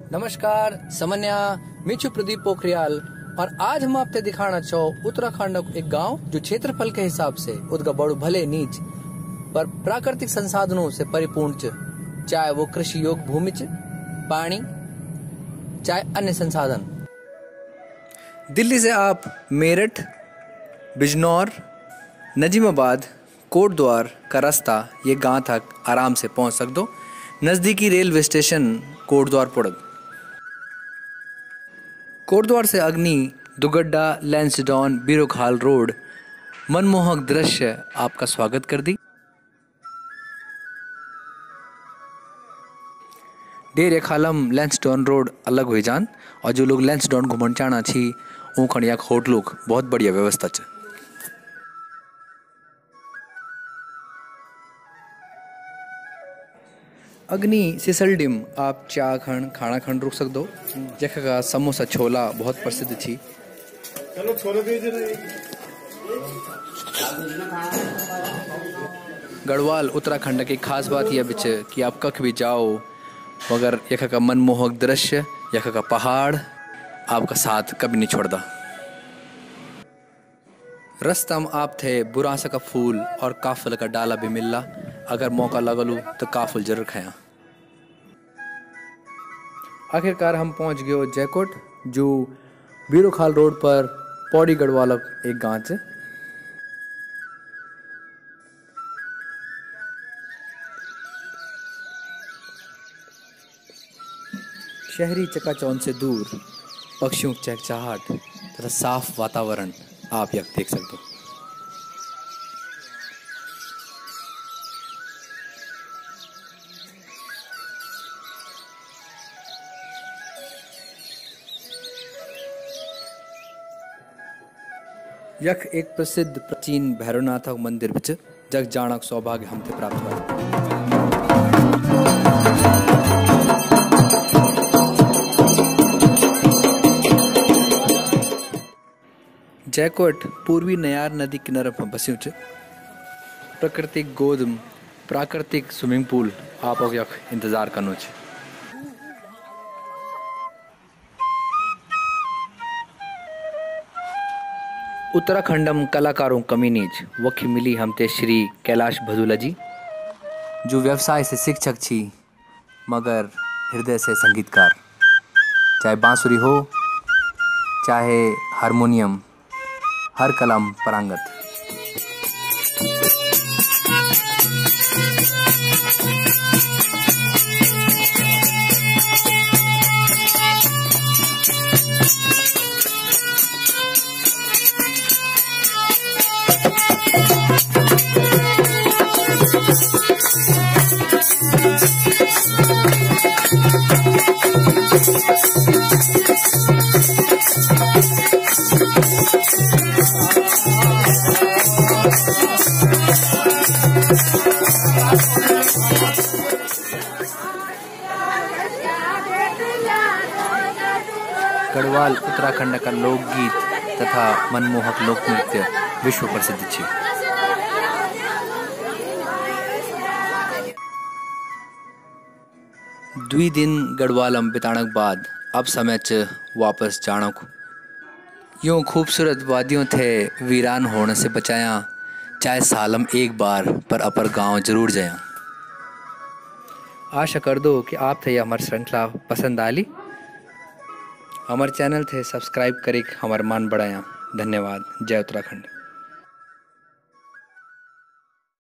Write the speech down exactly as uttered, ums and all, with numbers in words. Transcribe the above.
नमस्कार समन्या, मैं छु प्रदीप पोखरियाल और आज हम आपसे दिखाना चाहो उत्तराखंड का एक गांव जो क्षेत्रफल के हिसाब से उसका बड़ो भले नीच पर प्राकृतिक संसाधनों से परिपूर्ण च, चाहे वो कृषि योग्य भूमि च, पानी चाहे अन्य संसाधन। दिल्ली से आप मेरठ, बिजनौर, नजीमाबाद, कोटद्वार का रास्ता ये गांव तक आराम से पहुंच सकते हो। नज़दीकी रेलवे स्टेशन कोटद्वार पड़ग। कोटद्वार से अग्नि, दुगड्डा, लैंसडाउन, बीरोखाल रोड मनमोहक दृश्य आपका स्वागत कर दी। डेरे खालम लैंसडाउन रोड अलग हो जान और जो लोग लैंसडाउन घूमन चाहना छी ऊखण या होटलों बहुत बढ़िया व्यवस्था च। अग्नि सिसलडिम आप चा खण खाना खण रुक सकते हो, जैसे का समोसा छोला बहुत प्रसिद्ध थी। चलो छोले दीजिए। गढ़वाल उत्तराखंड की खास बात यह बिच कि आप कख भी जाओ मगर यख का मनमोहक दृश्य, यख का पहाड़ आपका साथ कभी नहीं छोड़ता। रास्ता में आप थे बुरासा का फूल और काफल का डाला भी मिलला। अगर मौका लगलू तो काफल जरूर खाया। आखिरकार हम पहुंच गए जयकोट, जो बीरोखाल रोड पर पौड़ी गढ़वाल एक गांव है। शहरी चकाचौंध से दूर पक्षियों की चहचहाहट तथा साफ वातावरण आप यहाँ देख सकते हो। यख एक प्रसिद्ध प्राचीन भैरवनाथ मंदिर बिच जग जाणक सौभाग्य हमते प्राप्त हुआ। जयकोट पूर्वी नयार नदी किनारे पर बस्यु च। प्राकृतिक गोद, प्राकृतिक स्विमिंग पूल आप यख इंतजार करनो छ। उत्तराखंडम कलाकारों कमीनीज वखी मिली हमते श्री कैलाश भदुला जी, जो व्यवसाय से शिक्षक छी मगर हृदय से संगीतकार। चाहे बांसुरी हो चाहे हारमोनियम, हर कलम परांगत। गढ़वाल उत्तराखंड का लोकगीत तथा मनमोहक लोक नृत्य विश्व प्रसिद्ध थी। दुई दिन गढ़वालम बिताणक बाद अब समय च वापस जाणक। यूं खूबसूरत वादियों थे वीरान होने से बचाया, चाहे सालम एक बार पर अपर गांव जरूर जाया। आशा कर दो कि आप थे हमारी श्रृंखला पसंद आली। हमारे चैनल थे सब्सक्राइब करें, हमारा मान बढ़ाया। धन्यवाद। जय उत्तराखंड।